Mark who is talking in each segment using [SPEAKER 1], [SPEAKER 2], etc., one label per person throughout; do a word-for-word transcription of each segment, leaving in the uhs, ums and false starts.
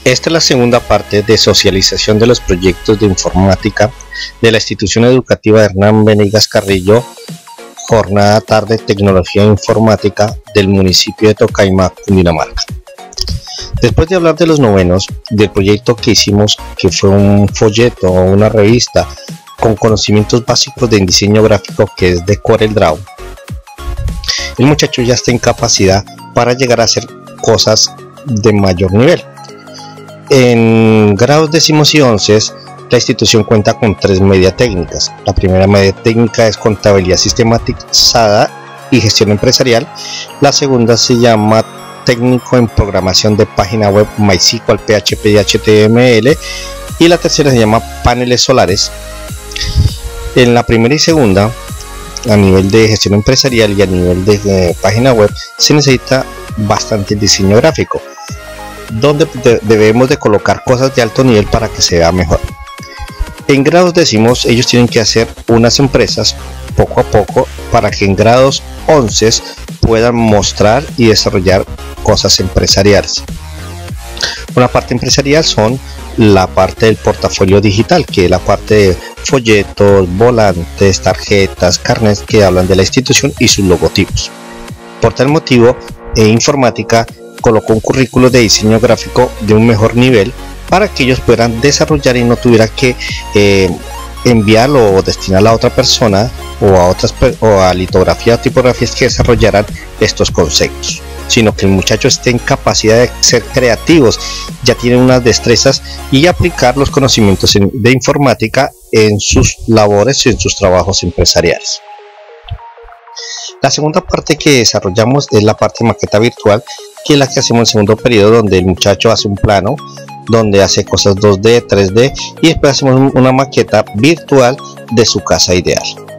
[SPEAKER 1] Esta es la segunda parte de socialización de los proyectos de informática de la institución educativa Hernán Venegas Carrillo, jornada tarde tecnología e informática del municipio de Tocaima, Cundinamarca. Después de hablar de los novenos, del proyecto que hicimos, que fue un folleto o una revista con conocimientos básicos de diseño gráfico, que es de CorelDRAW, el muchacho ya está en capacidad para llegar a hacer cosas de mayor nivel. En grados décimos y onces, la institución cuenta con tres media técnicas. La primera media técnica es contabilidad sistematizada y gestión empresarial. La segunda se llama técnico en programación de página web MySQL, P H P y H T M L. Y la tercera se llama paneles solares. En la primera y segunda, a nivel de gestión empresarial y a nivel de eh, página web, se necesita bastante diseño gráfico, donde de, debemos de colocar cosas de alto nivel para que se vea mejor. En grados décimos, ellos tienen que hacer unas empresas poco a poco para que en grados once puedan mostrar y desarrollar cosas empresariales. Una parte empresarial son la parte del portafolio digital, que es la parte de folletos, volantes, tarjetas, carnets que hablan de la institución y sus logotipos. Por tal motivo, e informática colocó un currículo de diseño gráfico de un mejor nivel para que ellos puedan desarrollar y no tuviera que eh, enviarlo o destinarlo a otra persona o a otras o a litografía o tipografías que desarrollaran estos conceptos, sino que el muchacho esté en capacidad de ser creativos, ya tienen unas destrezas y aplicar los conocimientos de informática en sus labores y en sus trabajos empresariales. La segunda parte que desarrollamos es la parte de maqueta virtual, que es la que hacemos en el segundo periodo, donde el muchacho hace un plano, donde hace cosas dos D, tres D y después hacemos una maqueta virtual de su casa ideal.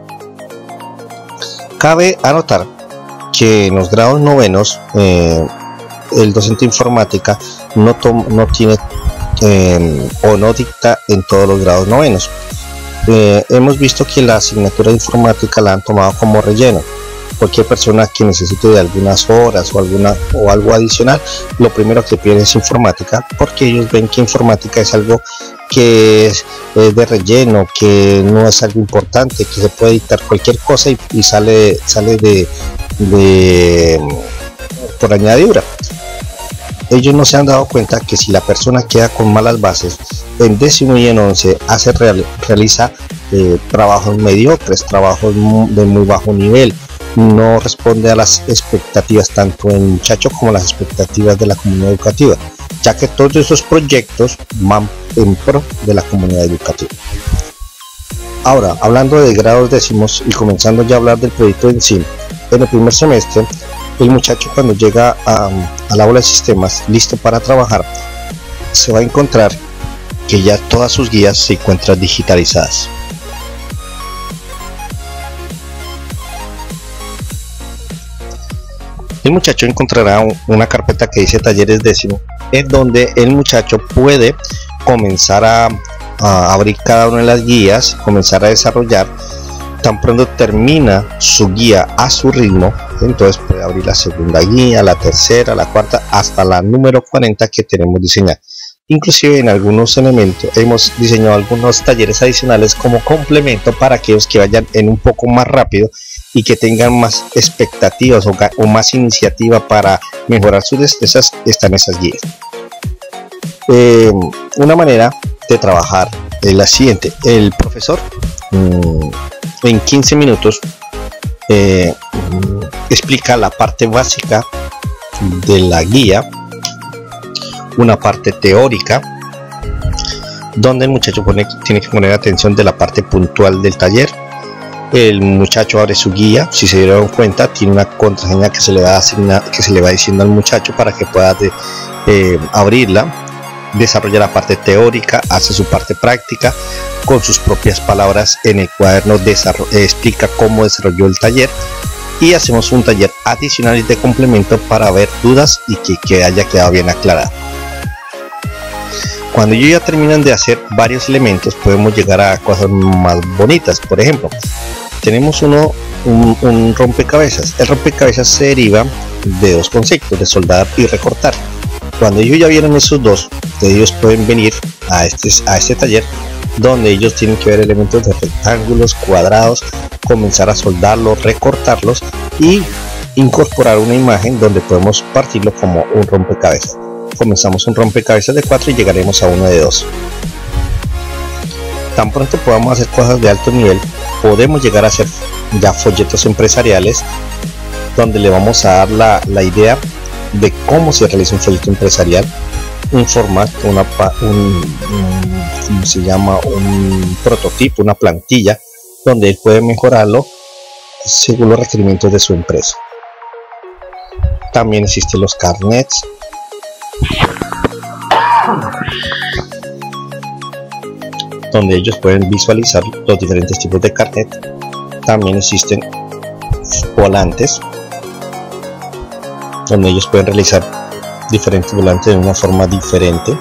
[SPEAKER 1] Cabe anotar que en los grados novenos eh, el docente de informática no, no tiene eh, o no dicta en todos los grados novenos. Eh, hemos visto que la asignatura de informática la han tomado como relleno. Cualquier persona que necesite de algunas horas o alguna o algo adicional, lo primero que piden es informática, porque ellos ven que informática es algo que es, es de relleno, que no es algo importante, que se puede dictar cualquier cosa y, y sale sale de, de por añadidura. Ellos no se han dado cuenta que si la persona queda con malas bases, en décimo y en once hace real, realiza eh, trabajos mediocres, trabajos de muy bajo nivel, no responde a las expectativas tanto en el muchacho como las expectativas de la comunidad educativa, ya que todos esos proyectos van en pro de la comunidad educativa. Ahora, hablando de grados décimos y comenzando ya a hablar del proyecto en sí, en el primer semestre, el muchacho cuando llega a, al aula de sistemas listo para trabajar, se va a encontrar que ya todas sus guías se encuentran digitalizadas. El muchacho encontrará una carpeta que dice talleres décimo, en donde el muchacho puede comenzar a, a abrir cada una de las guías, comenzar a desarrollar. Tan pronto termina su guía a su ritmo, entonces puede abrir la segunda guía, la tercera, la cuarta, hasta la número cuarenta que tenemos diseñada. Inclusive en algunos elementos hemos diseñado algunos talleres adicionales como complemento para aquellos que vayan en un poco más rápido y que tengan más expectativas o, o más iniciativa para mejorar sus destrezas. Están esas guías. Eh, una manera de trabajar es la siguiente: el profesor mmm, en quince minutos eh, explica la parte básica de la guía, una parte teórica donde el muchacho pone, tiene que poner atención de la parte puntual del taller. El muchacho abre su guía, si se dieron cuenta tiene una contraseña que se le va, asignar, que se le va diciendo al muchacho para que pueda de, eh, abrirla. Desarrolla la parte teórica, hace su parte práctica con sus propias palabras en el cuaderno, eh, explica cómo desarrolló el taller y hacemos un taller adicional y de complemento para ver dudas y que, que haya quedado bien aclarado. Cuando ellos ya terminan de hacer varios elementos, podemos llegar a cosas más bonitas. Por ejemplo, tenemos uno un, un rompecabezas. El rompecabezas se deriva de dos conceptos, de soldar y recortar. Cuando ellos ya vieron esos dos, ellos pueden venir a este, a este taller, donde ellos tienen que ver elementos de rectángulos, cuadrados, comenzar a soldarlos, recortarlos y incorporar una imagen donde podemos partirlo como un rompecabezas. Comenzamos un rompecabezas de cuatro y llegaremos a uno de dos. Tan pronto podamos hacer cosas de alto nivel, podemos llegar a hacer ya folletos empresariales, donde le vamos a dar la, la idea de cómo se realiza un folleto empresarial, un formato, una, un, un, ¿cómo se llama? un prototipo, una plantilla, donde él puede mejorarlo según los requerimientos de su empresa. También existen los carnets, donde ellos pueden visualizar los diferentes tipos de carnet. También existen volantes, donde ellos pueden realizar diferentes volantes de una forma diferente.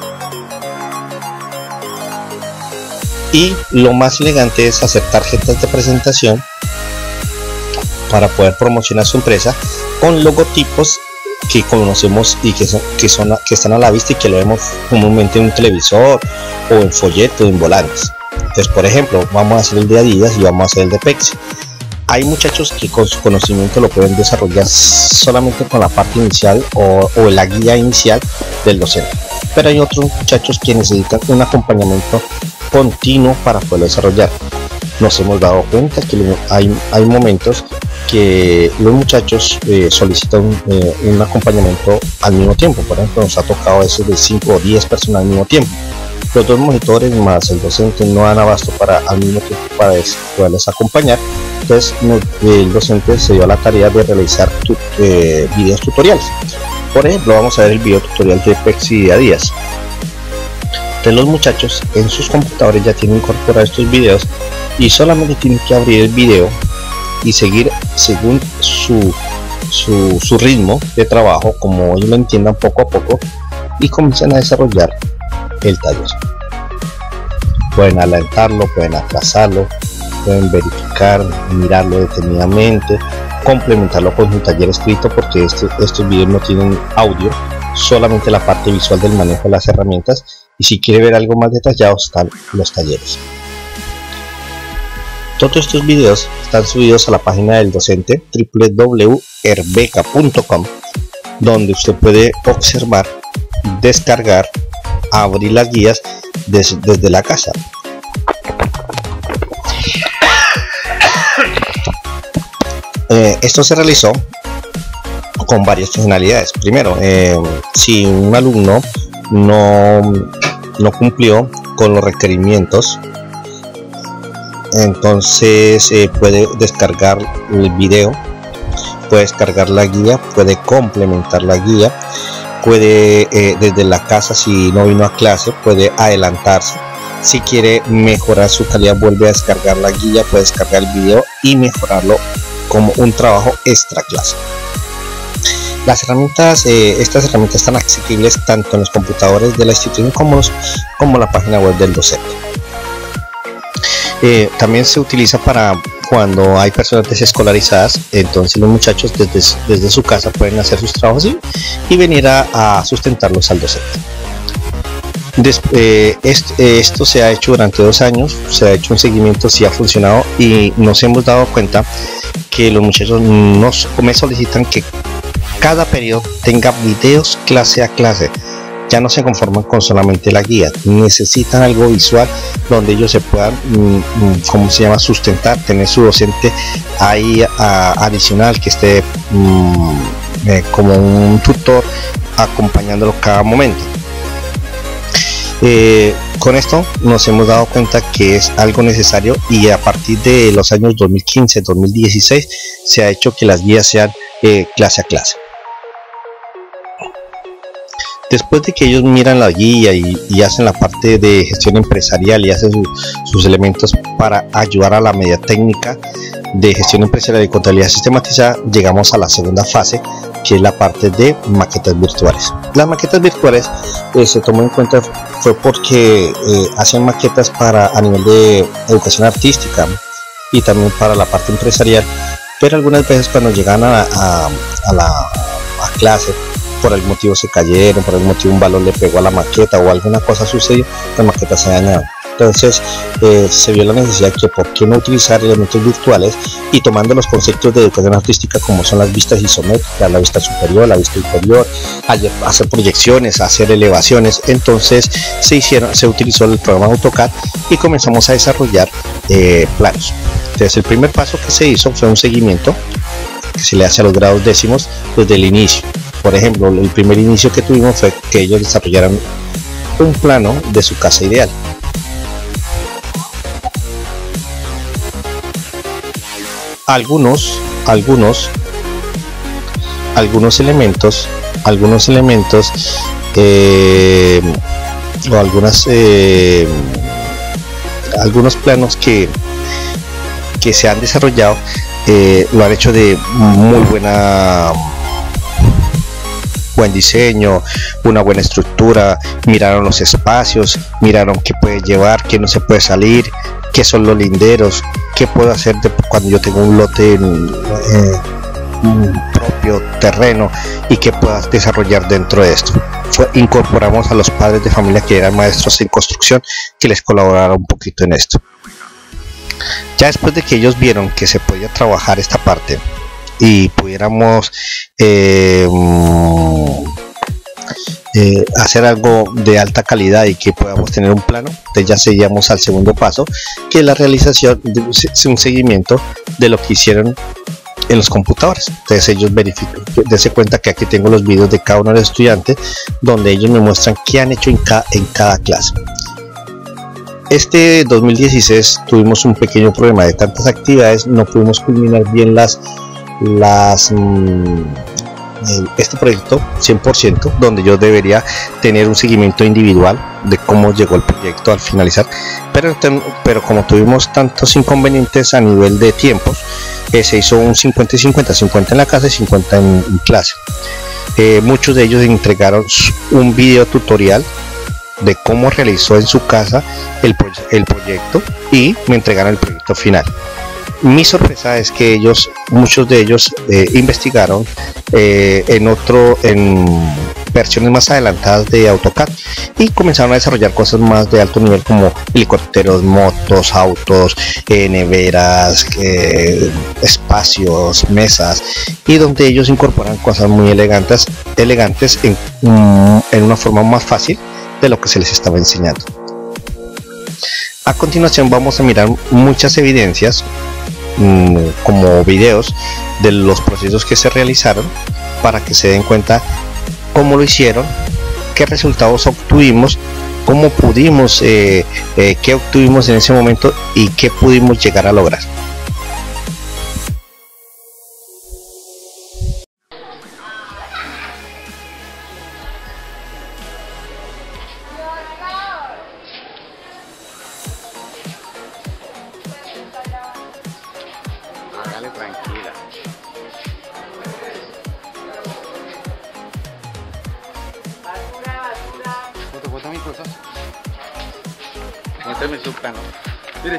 [SPEAKER 1] Y lo más elegante es hacer tarjetas de presentación para poder promocionar su empresa con logotipos que conocemos y que son, que son que están a la vista y que lo vemos comúnmente en un televisor o en folletos, en volantes. Entonces, por ejemplo, vamos a hacer el de Adidas y vamos a hacer el de Pepsi. Hay muchachos que con su conocimiento lo pueden desarrollar solamente con la parte inicial o, o la guía inicial del docente, pero hay otros muchachos que necesitan un acompañamiento continuo para poder desarrollar. Nos hemos dado cuenta que hay, hay momentos que los muchachos eh, solicitan eh, un acompañamiento al mismo tiempo. Por ejemplo, nos ha tocado a veces de cinco o diez personas al mismo tiempo. Los dos monitores más el docente no dan abasto para al mismo tiempo para poderles acompañar. Entonces el docente se dio a la tarea de realizar tu, eh, videos tutoriales. Por ejemplo, vamos a ver el video tutorial de Pepsi y Adidas. Entonces los muchachos en sus computadores ya tienen incorporados estos videos y solamente tienen que abrir el video y seguir según su, su, su ritmo de trabajo, como ellos lo entiendan poco a poco, y comienzan a desarrollar el taller. Pueden adelantarlo, pueden atrasarlo, pueden verificar, mirarlo detenidamente, complementarlo con un taller escrito, porque este, estos videos no tienen audio, solamente la parte visual del manejo de las herramientas, y si quiere ver algo más detallado están los talleres. Todos estos videos están subidos a la página del docente w w w punto herbeca punto com, donde usted puede observar, descargar, abrir las guías des, desde la casa. Eh, esto se realizó con varias funcionalidades. Primero, eh, si un alumno no, no cumplió con los requerimientos, entonces eh, puede descargar el video, puede descargar la guía, puede complementar la guía, puede eh, desde la casa, si no vino a clase, puede adelantarse. Si quiere mejorar su calidad, vuelve a descargar la guía, puede descargar el video y mejorarlo como un trabajo extra clase. Las herramientas, eh, estas herramientas están accesibles tanto en los computadores de la institución como, los, como la página web del docente. Eh, también se utiliza para cuando hay personas desescolarizadas, entonces los muchachos desde, desde su casa pueden hacer sus trabajos y, y venir a, a sustentarlos al docente. Des, eh, est, eh, esto se ha hecho durante dos años, se ha hecho un seguimiento, si ha funcionado, y nos hemos dado cuenta que los muchachos nos me solicitan que cada periodo tenga videos clase a clase. Ya no se conforman con solamente la guía, necesitan algo visual donde ellos se puedan, mmm, ¿cómo se llama?, sustentar, tener su docente ahí a, adicional que esté mmm, eh, como un tutor acompañándolo cada momento. Eh, con esto nos hemos dado cuenta que es algo necesario, y a partir de los años dos mil quince dos mil dieciséis se ha hecho que las guías sean eh, clase a clase. Después de que ellos miran la guía y, y hacen la parte de gestión empresarial y hacen su, sus elementos para ayudar a la media técnica de gestión empresarial y contabilidad sistematizada, llegamos a la segunda fase, que es la parte de maquetas virtuales. Las maquetas virtuales eh, se tomó en cuenta fue porque eh, hacen maquetas para a nivel de educación artística y también para la parte empresarial, pero algunas veces cuando llegan a, a, a la a clase por algún motivo se cayeron, por algún motivo un balón le pegó a la maqueta o alguna cosa sucedió, la maqueta se dañaba. Entonces eh, se vio la necesidad de que por qué no utilizar elementos virtuales y tomando los conceptos de educación artística como son las vistas isométricas, la vista superior, la vista inferior, hacer proyecciones, hacer elevaciones. Entonces se hicieron, se utilizó el programa AutoCAD y comenzamos a desarrollar eh, planos. Entonces el primer paso que se hizo fue un seguimiento que se le hace a los grados décimos desde el inicio. Por ejemplo, el primer inicio que tuvimos fue que ellos desarrollaran un plano de su casa ideal. Algunos, algunos, algunos elementos, algunos elementos eh, o algunas, eh, algunos planos que, que se han desarrollado eh, lo han hecho de muy buena buen diseño, una buena estructura, miraron los espacios, miraron qué puede llevar, qué no se puede salir, qué son los linderos, qué puedo hacer de, cuando yo tengo un lote eh, un propio terreno y qué puedo desarrollar dentro de esto. Fue, incorporamos a los padres de familia que eran maestros en construcción que les colaboraron un poquito en esto. Ya después de que ellos vieron que se podía trabajar esta parte y pudiéramos eh, eh, hacer algo de alta calidad y que podamos tener un plano, entonces ya seguíamos al segundo paso, que es la realización de un seguimiento de lo que hicieron en los computadores. Entonces ellos verifican, dense cuenta que aquí tengo los vídeos de cada uno de los estudiantes donde ellos me muestran qué han hecho en cada, en cada clase. Este dos mil dieciséis tuvimos un pequeño problema de tantas actividades, no pudimos culminar bien las las mmm, este proyecto cien por ciento, donde yo debería tener un seguimiento individual de cómo llegó el proyecto al finalizar, pero, pero como tuvimos tantos inconvenientes a nivel de tiempos, eh, se hizo un cincuenta y cincuenta, cincuenta en la casa y cincuenta en, en clase. Eh, muchos de ellos entregaron un video tutorial de cómo realizó en su casa el, el proyecto y me entregaron el proyecto final. Mi sorpresa es que ellos, muchos de ellos eh, investigaron eh, en otro, en versiones más adelantadas de AutoCAD y comenzaron a desarrollar cosas más de alto nivel como helicópteros, motos, autos, eh, neveras, eh, espacios, mesas, y donde ellos incorporan cosas muy elegantes, elegantes en, um, en una forma más fácil de lo que se les estaba enseñando. A continuación vamos a mirar muchas evidencias como videos de los procesos que se realizaron para que se den cuenta cómo lo hicieron, qué resultados obtuvimos, cómo pudimos, eh, eh, qué obtuvimos en ese momento y qué pudimos llegar a lograr.
[SPEAKER 2] Hágale tranquila. Fotocopia mis cosas. Muéstrame su plano. Mire.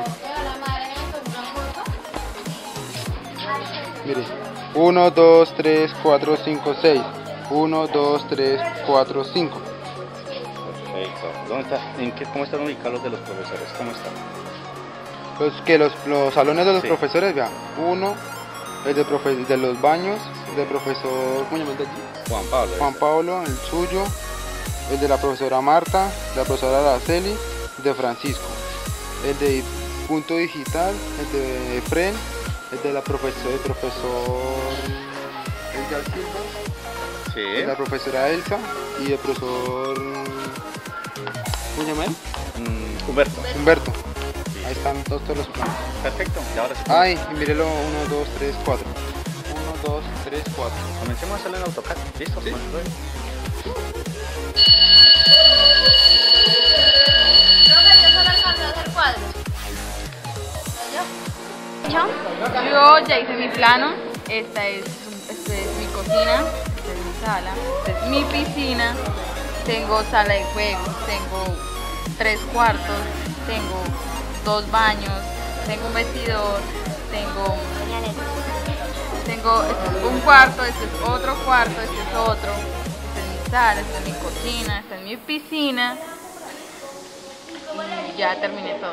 [SPEAKER 2] Mire. uno, dos, tres, cuatro, cinco, seis. uno, dos, tres, cuatro, cinco. Perfecto. ¿Dónde está? ¿En qué, ¿Cómo están ubicados los de los profesores? ¿Cómo están?
[SPEAKER 3] Los que los, los salones de los
[SPEAKER 2] Sí.
[SPEAKER 3] profesores, vean, uno, el de, profe, de los baños, el del profesor, ¿cómo llama el de allí?
[SPEAKER 2] Juan Pablo.
[SPEAKER 3] Juan Pablo, el suyo, el de la profesora Marta, la profesora Araceli, de Francisco, el de Punto Digital, el de Fren, el de la profesora, el profesor Edgar Silva,
[SPEAKER 2] Sí.
[SPEAKER 3] el de la profesora Elsa y el profesor, ¿cómo llama él?
[SPEAKER 2] Mm, Humberto.
[SPEAKER 3] Humberto. Ahí están todos, todos los planos.
[SPEAKER 2] Perfecto. Y ahora sí.
[SPEAKER 3] Ay, y mírelo, uno, dos, tres, cuatro. uno, dos, tres, cuatro.
[SPEAKER 2] Comencemos a hacerlo en AutoCAD. ¿Listo?
[SPEAKER 3] Sí.
[SPEAKER 2] Control.
[SPEAKER 4] Profe, yo solo alcanzo a hacer cuadros. ¿Yo? Yo ya hice mi plano. Esta es, esta es mi cocina, esta es mi sala, esta es mi piscina. Tengo sala de juegos, tengo tres cuartos, tengo dos baños, tengo un vestidor, tengo, tengo este es un cuarto, este es otro cuarto, este es otro, este es sala, esta es mi cocina, esta es mi piscina y ya terminé todo.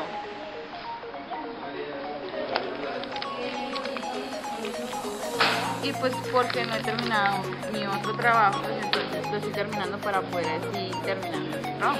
[SPEAKER 4] Y pues porque no he terminado mi otro trabajo, entonces lo estoy terminando para poder así terminar mi trabajo.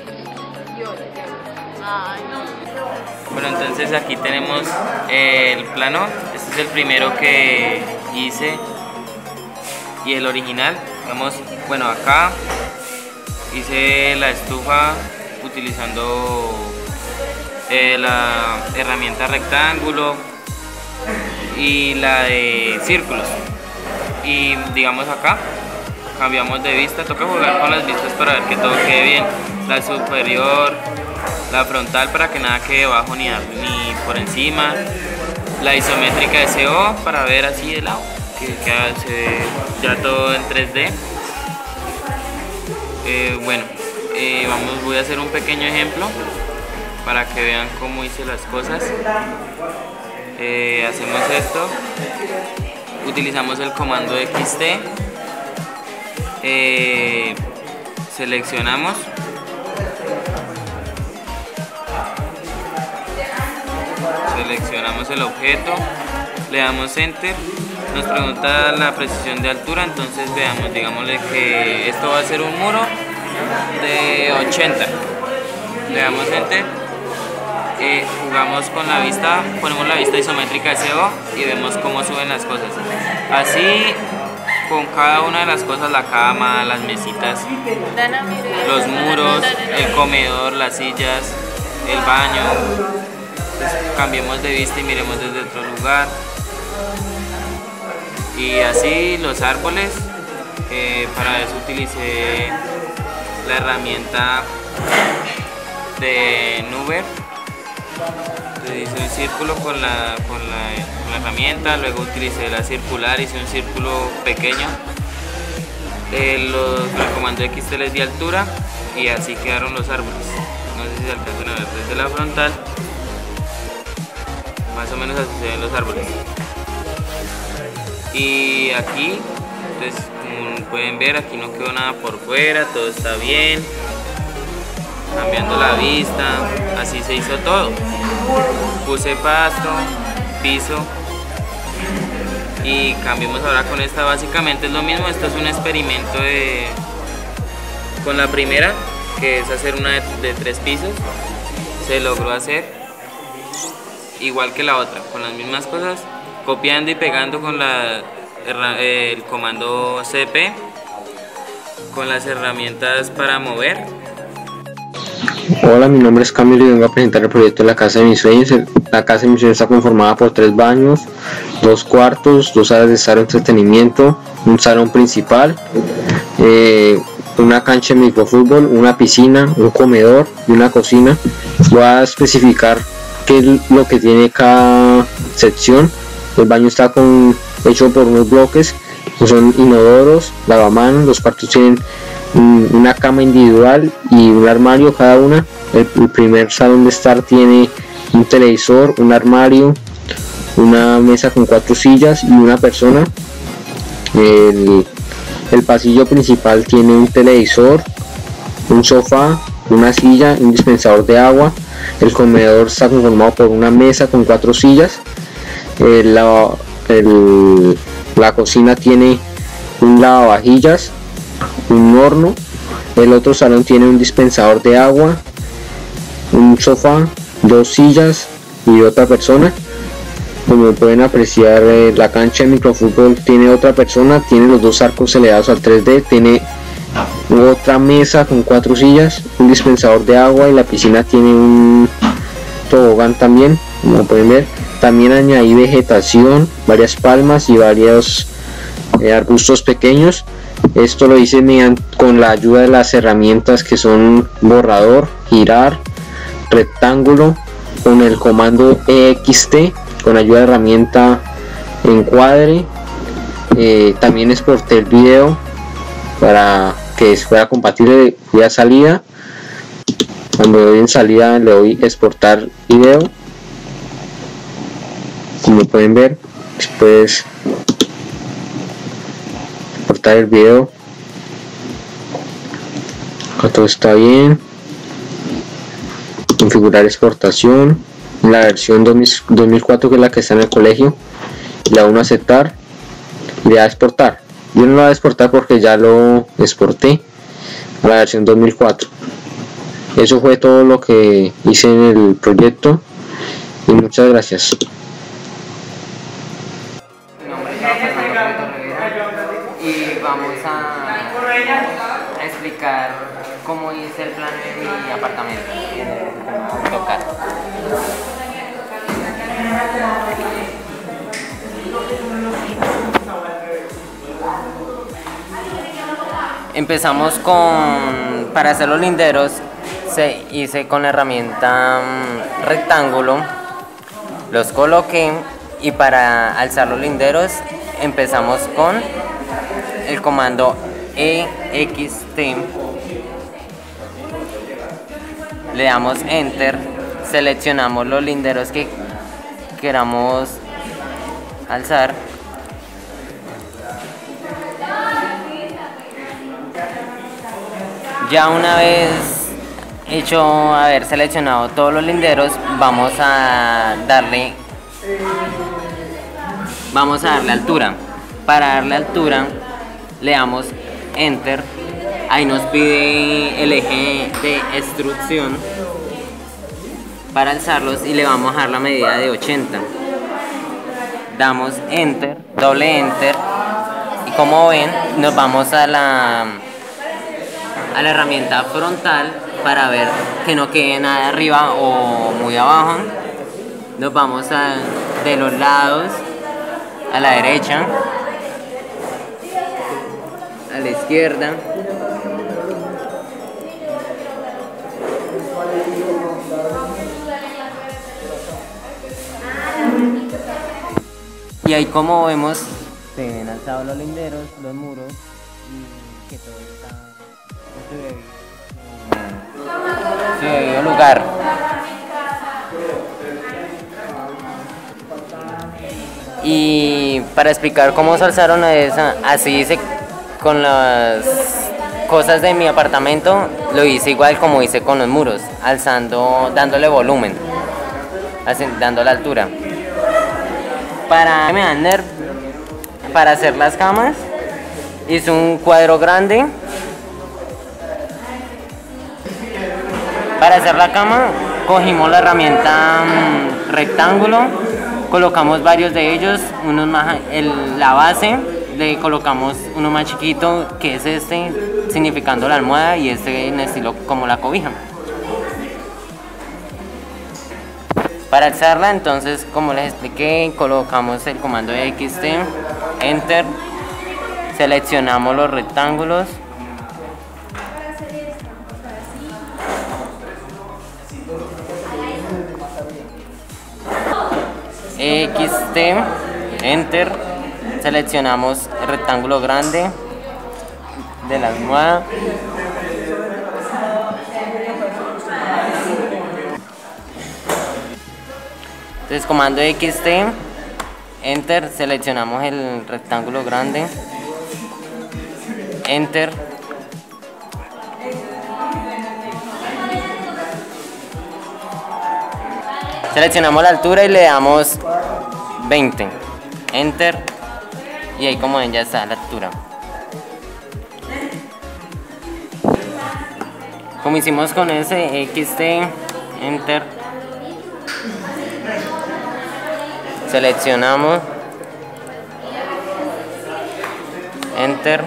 [SPEAKER 4] Ay, no.
[SPEAKER 5] Bueno, entonces aquí tenemos el plano. Este es el primero que hice y el original. Vamos, bueno, acá hice la estufa utilizando eh, la herramienta rectángulo y la de círculos. Y digamos acá cambiamos de vista, toca jugar con las vistas para ver que todo quede bien. La superior, la frontal para que nada quede debajo ni, ni por encima. La isométrica S O para ver así de lado, que queda, se ve ya todo en tres D. Eh, bueno, eh, vamos, voy a hacer un pequeño ejemplo para que vean cómo hice las cosas. Eh, hacemos esto, utilizamos el comando X T, eh, seleccionamos, seleccionamos el objeto, le damos enter, nos pregunta la precisión de altura, entonces veamos, digámosle que esto va a ser un muro de ochenta, le damos enter. Eh, jugamos con la vista, ponemos la vista isométrica S O y vemos cómo suben las cosas. Así con cada una de las cosas, la cama, las mesitas, los muros, el comedor, las sillas, el baño. Entonces, cambiemos de vista y miremos desde otro lugar. Y así los árboles, eh, para eso utilicé la herramienta de Nuber. Hice un círculo con la, con, la, con la herramienta, luego utilicé la circular, hice un círculo pequeño, eh, los, con el comando X T les di altura y así quedaron los árboles. No sé si se alcanzan a ver desde la frontal, más o menos así se ven los árboles. Y aquí, pues, como pueden ver, aquí no quedó nada por fuera, todo está bien. Cambiando la vista, así se hizo todo. Puse pasto, piso y cambiamos ahora con esta. Básicamente es lo mismo, esto es un experimento de, con la primera, que es hacer una de, de tres pisos. Se logró hacer igual que la otra, con las mismas cosas, copiando y pegando con la, el comando C P, con las herramientas para mover.
[SPEAKER 6] Hola, mi nombre es Camilo y vengo a presentar el proyecto de la casa de mis sueños. La casa de mis sueños está conformada por tres baños, dos cuartos, dos salas de estar de entretenimiento, un salón principal, eh, una cancha de microfútbol, una piscina, un comedor y una cocina. Voy a especificar qué es lo que tiene cada sección. El baño está con, hecho por unos bloques que son inodoros, lavamanos. Los cuartos tienen una cama individual y un armario cada una. El, el primer salón de estar tiene un televisor, un armario, una mesa con cuatro sillas y una persona. El, el pasillo principal tiene un televisor, un sofá, una silla, un dispensador de agua. El comedor está conformado por una mesa con cuatro sillas. El, la, el, la cocina tiene un lavavajillas, un horno. El otro salón tiene un dispensador de agua, un sofá, dos sillas y otra persona. Como pueden apreciar, eh, la cancha de microfútbol tiene otra persona, tiene los dos arcos elevados al tres D, tiene otra mesa con cuatro sillas, un dispensador de agua y la piscina tiene un tobogán también, como pueden ver. También añadí vegetación, varias palmas y varios eh, arbustos pequeños. Esto lo hice mediante, con la ayuda de las herramientas que son borrador, girar, rectángulo, con el comando E X T, con ayuda de herramienta encuadre. Eh, también exporté el video para que fuera compatible vía salida. Cuando doy en salida le doy exportar video. Como pueden ver, después exportar el video. Acá todo está bien. Configurar exportación. La versión dos mil cuatro, que es la que está en el colegio. Le da uno a aceptar. Y le da a exportar. Yo no lo voy a exportar porque ya lo exporté a la versión dos mil cuatro. Eso fue todo lo que hice en el proyecto. Y muchas gracias.
[SPEAKER 7] Mi nombre es Fernando Rivera y vamos a explicar cómo hice el plan de mi apartamento en el AutoCAD. Empezamos con, para hacer los linderos, se hice con la herramienta um, rectángulo, los coloqué, y para alzar los linderos empezamos con el comando E X T, le damos enter, seleccionamos los linderos que queramos alzar, ya una vez hecho haber seleccionado todos los linderos, vamos a darle vamos a darle altura. Para darle altura le damos enter, ahí nos pide el eje de extrusión para alzarlos y le vamos a dar la medida de ochenta. Damos enter, doble enter, y como ven nos vamos a la a la herramienta frontal para ver que no quede nada arriba o muy abajo. Nos vamos a, de los lados a la derecha, a la izquierda, y ahí, como vemos, se ven alzados los linderos, los muros, y que todo está en su debido lugar. Y para explicar cómo se alzaron esa, así hice con las cosas de mi apartamento, lo hice igual como hice con los muros, alzando, dándole volumen, así, dándole altura. Para me dan nerv, para hacer las camas, hice un cuadro grande. Para hacer la cama, cogimos la herramienta um, rectángulo, colocamos varios de ellos, unos más, el, la base, le colocamos uno más chiquito, que es este, significando la almohada, y este en estilo como la cobija. Para alzarla, entonces, como les expliqué, colocamos el comando de X T, enter, seleccionamos los rectángulos, X T, enter, seleccionamos el rectángulo grande de la almohada, entonces comando X T, enter, seleccionamos el rectángulo grande, enter, seleccionamos la altura y le damos veinte, enter, y ahí, como ven, ya está la altura. Como hicimos con ese, X T, enter, seleccionamos, enter,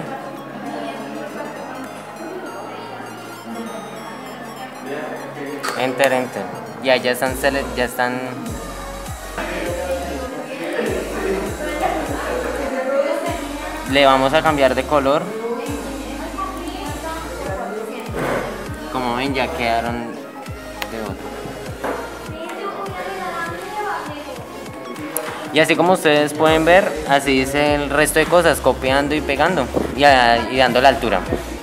[SPEAKER 7] enter, enter, ya, ya están, ya están le vamos a cambiar de color. Como ven, ya quedaron de otro. Y así como ustedes pueden ver, así hice el resto de cosas, copiando y pegando y, a, y dando la altura.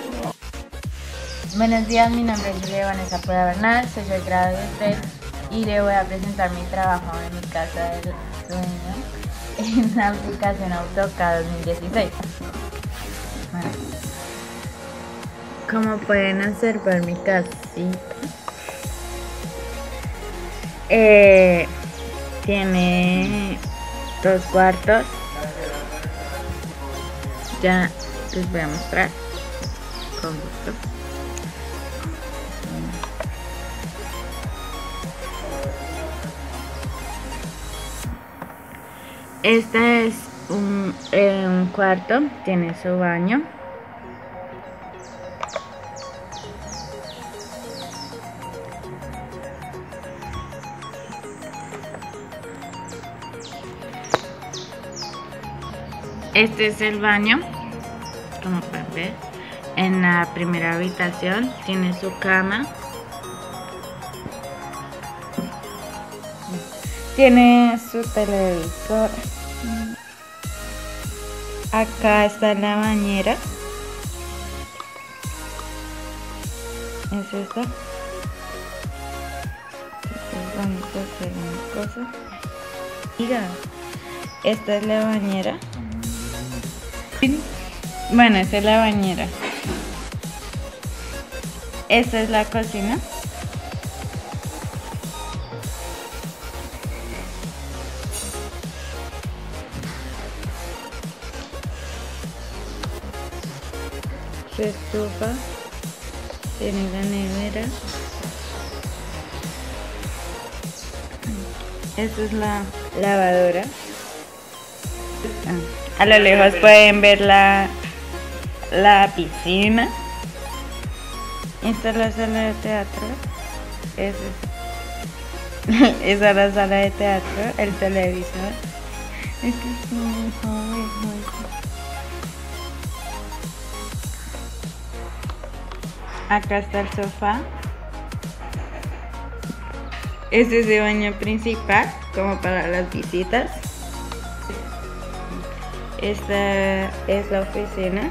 [SPEAKER 4] Buenos días, mi nombre es Julia Vanessa Pueda Bernal, soy del grado de tres y le voy a presentar mi trabajo en mi casa del sueño en la aplicación AutoCAD dos mil dieciséis. Bueno. Como pueden observar mi casita, eh, tiene dos cuartos. Ya les voy a mostrar con gusto. Este es un, eh, un cuarto, tiene su baño. Este es el baño, como pueden ver. En la primera habitación tiene su cama. Tiene su televisor. Acá está la bañera. Es esta. Vamos a hacer una cosa. Mira, esta es la bañera. Bueno, esta es la bañera. Esta es la cocina. Su estufa. Tiene la nevera. Esta es la lavadora. A lo lejos pueden ver la, la piscina. Esta es la sala de teatro. Esa es, esa es la sala de teatro, el televisor. Es que es muy joven, muy joven. Acá está el sofá. Este es el baño principal, como para las visitas. Esta es la oficina.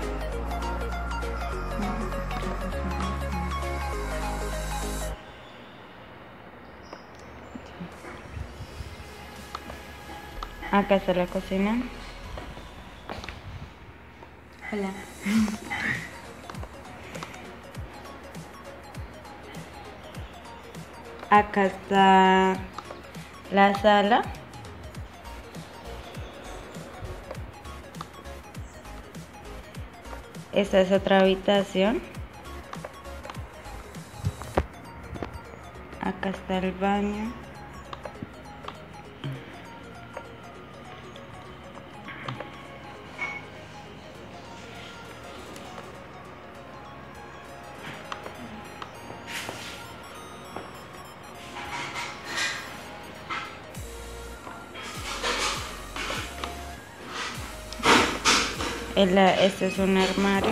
[SPEAKER 4] Acá está la cocina. Hola. Acá está la sala. Esta es otra habitación. Acá está el baño. Este es un armario,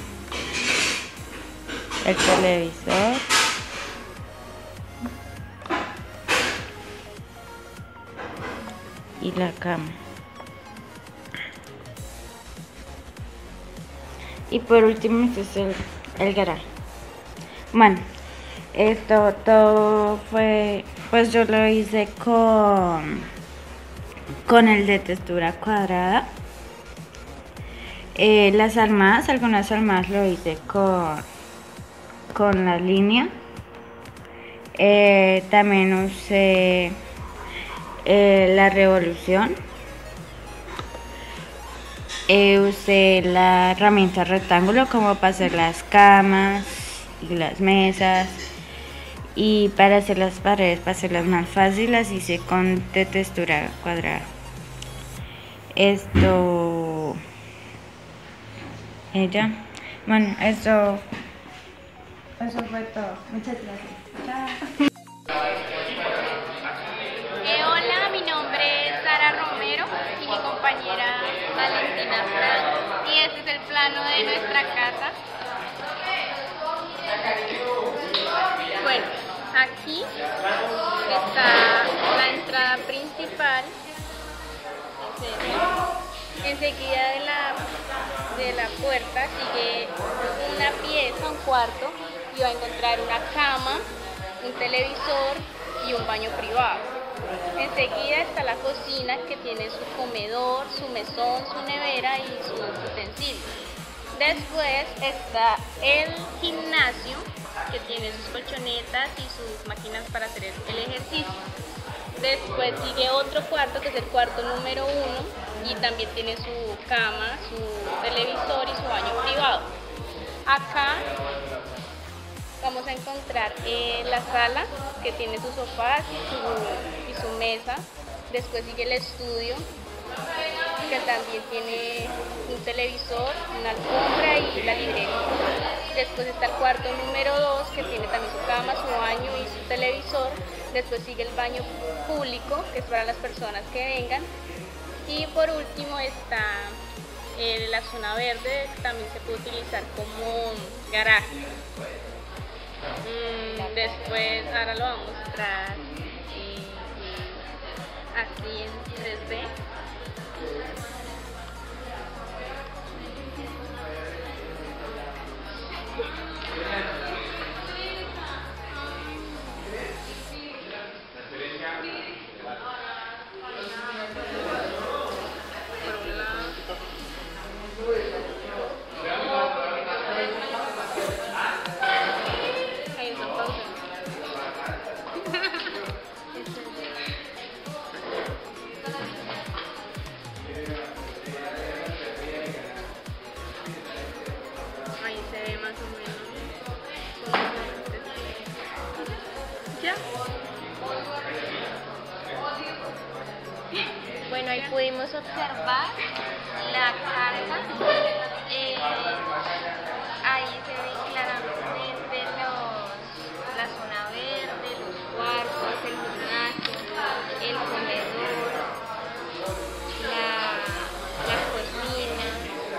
[SPEAKER 4] el televisor, y la cama. Y por último este es el, el garaje. Bueno, esto todo fue, pues yo lo hice con, con el de textura cuadrada. Eh, las armadas, algunas armadas lo hice con, con la línea. Eh, también usé eh, la revolución. Eh, usé la herramienta rectángulo como para hacer las camas y las mesas. Y para hacer las paredes, para hacerlas más fáciles, hice con de textura cuadrada. Esto... Ella. Bueno, eso, eso fue todo. Muchas gracias. Chao.
[SPEAKER 8] Eh, hola, mi nombre es Sara Romero y mi compañera Valentina Franco. Y este es el plano de nuestra casa. Bueno, aquí está la entrada principal. Enseguida de la, de la puerta sigue una pieza, un cuarto, y va a encontrar una cama, un televisor y un baño privado. Enseguida está la cocina, que tiene su comedor, su mesón, su nevera y sus utensilios. Después está el gimnasio, que tiene sus colchonetas y sus máquinas para hacer el, el ejercicio. Después sigue otro cuarto, que es el cuarto número uno, y también tiene su cama, su televisor y su baño privado. Acá vamos a encontrar eh, la sala, que tiene sus sofás y su, y su mesa. Después sigue el estudio, que también tiene un televisor, una alfombra y la librería. Después está el cuarto número dos, que tiene también su cama, su baño y su televisor. Después sigue el baño público, que es para las personas que vengan. Y por último está eh, la zona verde, que también se puede utilizar como garaje. Mm, después, ahora lo vamos a mostrar eh, así en tres D. Bueno, ahí pudimos observar la carga, eh, ahí se ve claramente los, la zona verde, los cuartos, el gimnasio, el comedor, la, la cocina.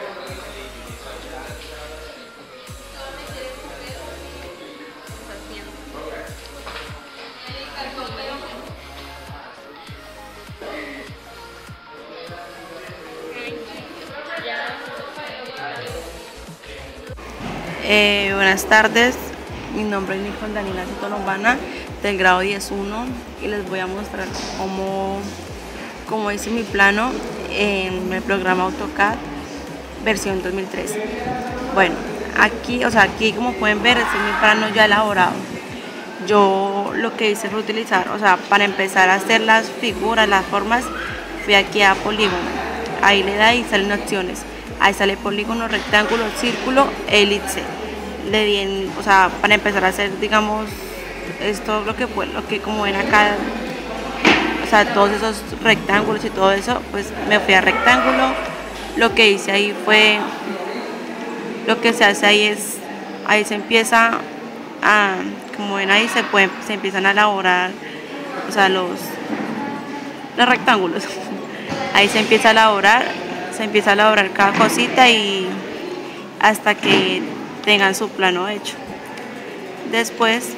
[SPEAKER 9] Eh, buenas tardes, mi nombre es Nicole Daniela Cito Lombana, del grado diez uno, y les voy a mostrar cómo, cómo hice mi plano en el programa AutoCAD versión dos mil trece. Bueno, aquí, o sea, aquí como pueden ver, este es mi plano ya elaborado. Yo lo que hice fue utilizar, o sea, para empezar a hacer las figuras, las formas, fui aquí a polígono, ahí le da y salen opciones. Ahí sale polígono, rectángulo, círculo, elipse. Le di en, o sea, para empezar a hacer, digamos, esto lo que fue, lo que como ven acá, o sea, todos esos rectángulos y todo eso, pues me fui a rectángulo. Lo que hice ahí fue, lo que se hace ahí es, ahí se empieza a, como ven ahí se pueden, se empiezan a elaborar, o sea, los, los rectángulos. Ahí se empieza a elaborar. Se empieza a elaborar cada cosita y hasta que tengan su plano hecho. Después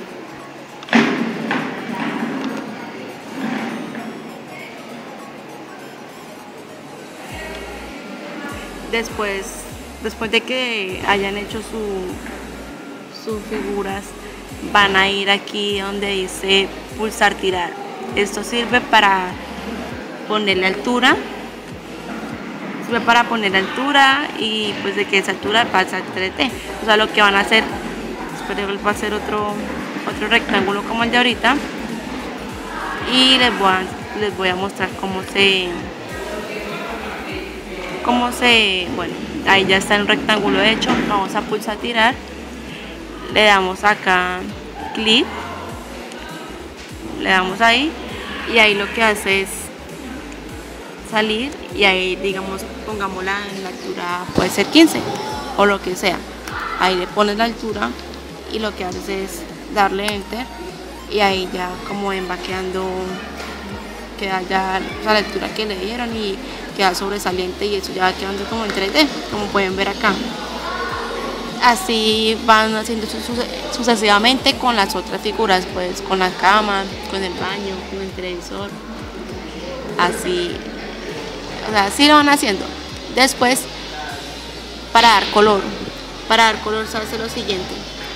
[SPEAKER 9] después después de que hayan hecho su, sus figuras, van a ir aquí donde dice pulsar tirar. Esto sirve para ponerle altura para poner altura y pues de que esa altura pasa al tres D. O sea, lo que van a hacer, espero que va a hacer otro otro rectángulo como el de ahorita, y les voy a, les voy a mostrar cómo se cómo se bueno, ahí ya está el rectángulo hecho. Vamos a pulsar tirar, le damos acá clic, le damos ahí y ahí lo que hace es salir, y ahí digamos pongámosla en la altura, puede ser quince o lo que sea. Ahí le pones la altura y lo que haces es darle enter, y ahí ya como ven va quedando, queda ya, o sea, la altura que le dieron, y queda sobresaliente, y eso ya va quedando como en tres D, como pueden ver acá. Así van haciendo sucesivamente con las otras figuras, pues con la cama, con el baño, con el televisor, así. O sea, así lo van haciendo. Después, para dar color, para dar color se hace lo siguiente.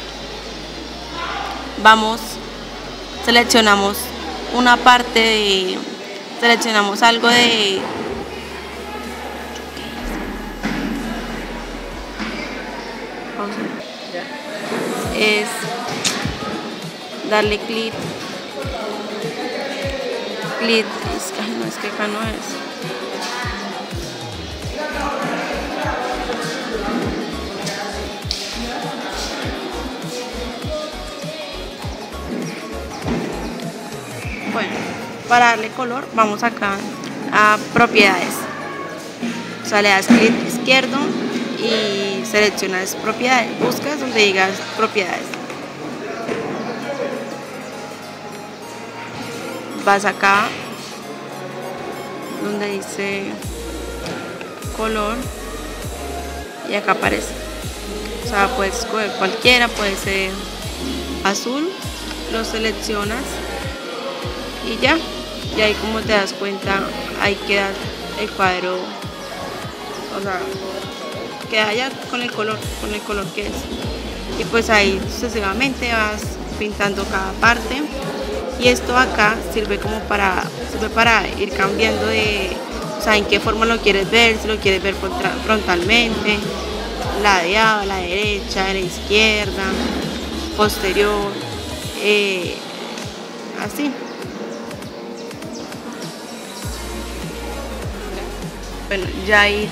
[SPEAKER 9] Vamos, seleccionamos una parte de, seleccionamos algo de, vamos a ya. Es darle clic, clic, es que, no, es que acá no es. Bueno, para darle color vamos acá a propiedades, o sea, le das clic izquierdo y seleccionas propiedades, buscas donde digas propiedades, vas acá donde dice color y acá aparece, o sea, puedes escoger cualquiera, puede ser azul, lo seleccionas y ya, y ahí como te das cuenta, ahí queda el cuadro, o sea, queda ya con el color, con el color que es. Y pues ahí sucesivamente vas pintando cada parte. Y esto acá sirve como para, sirve para ir cambiando de, o sea, en qué forma lo quieres ver, si lo quieres ver frontalmente, ladeado, a la derecha, a la izquierda, posterior, eh, así. Bueno, ya ahí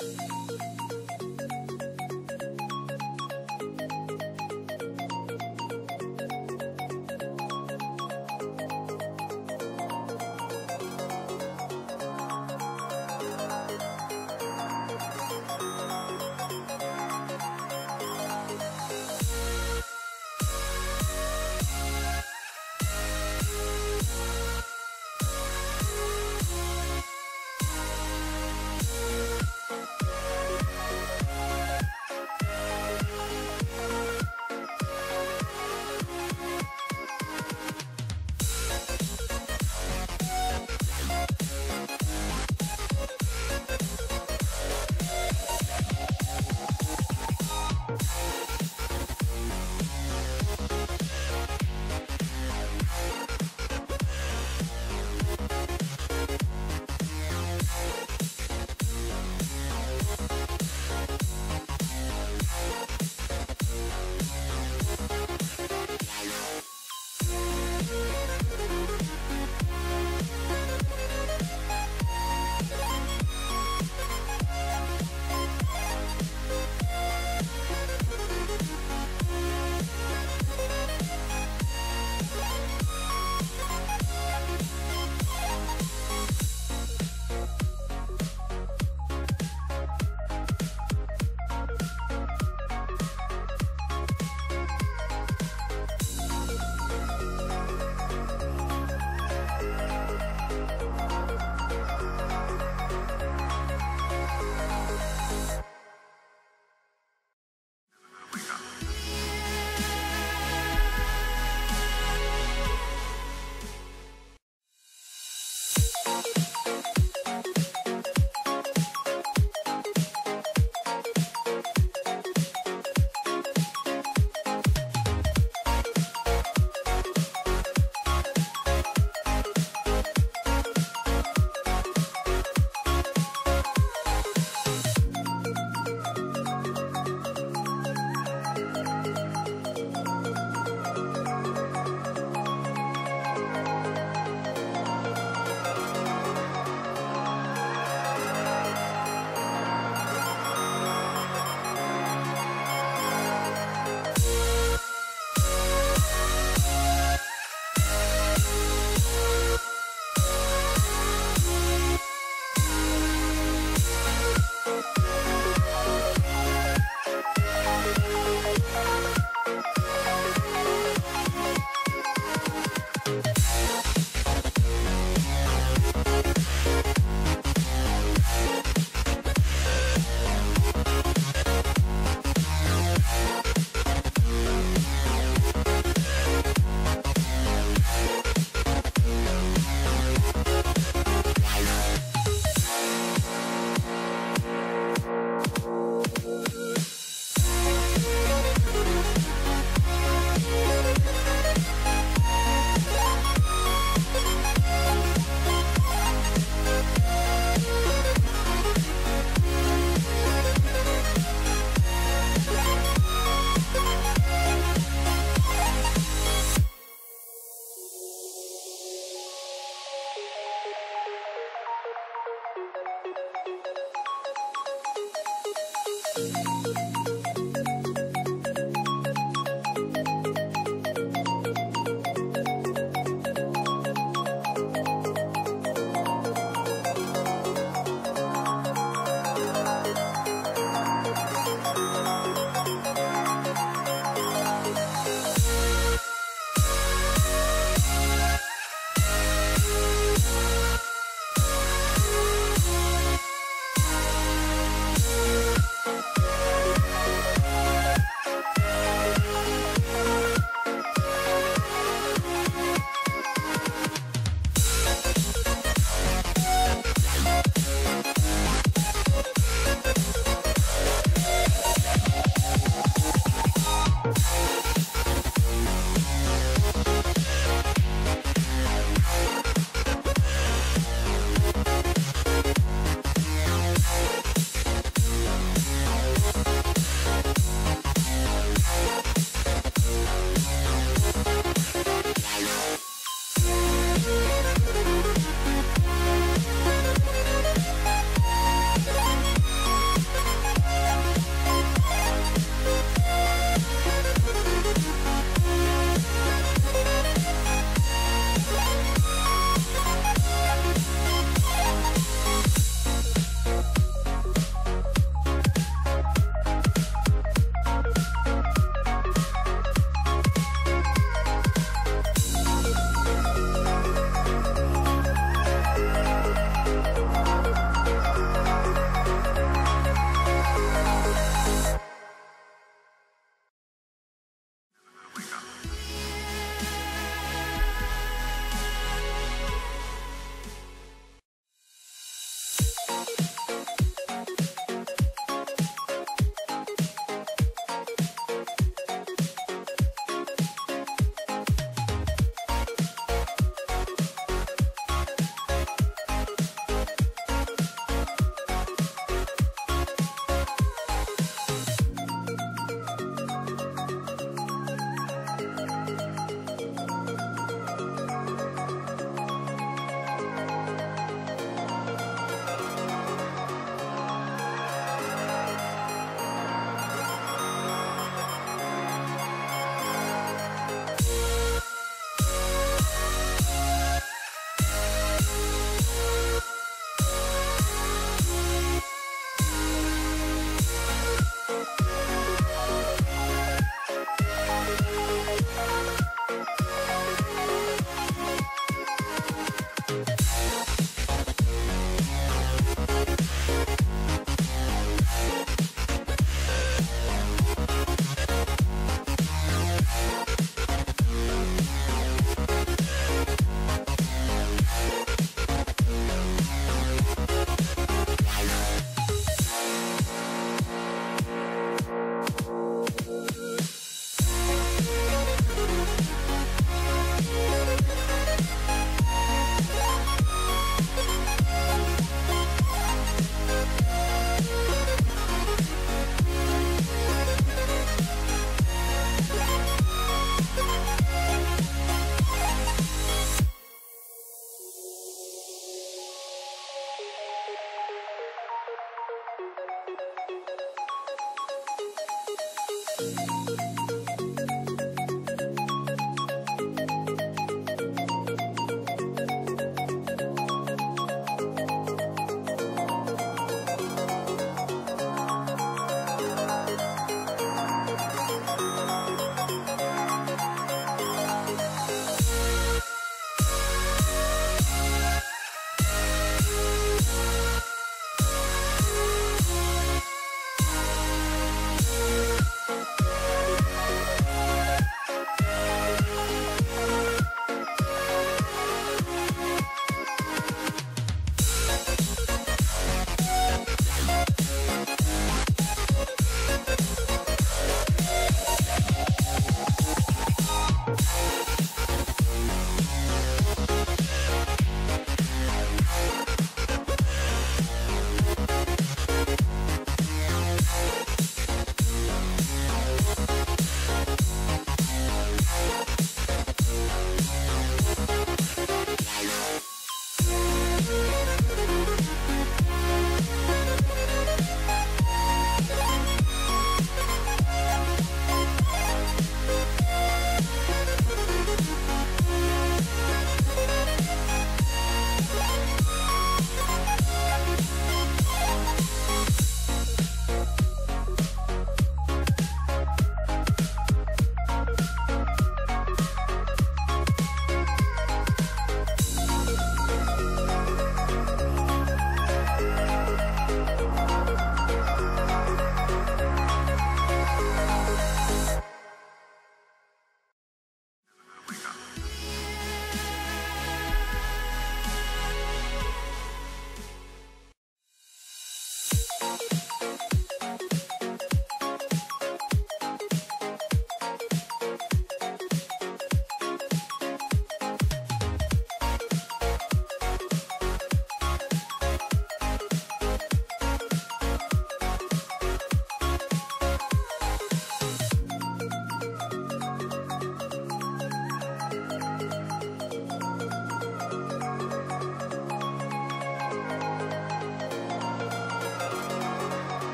[SPEAKER 1] Chao.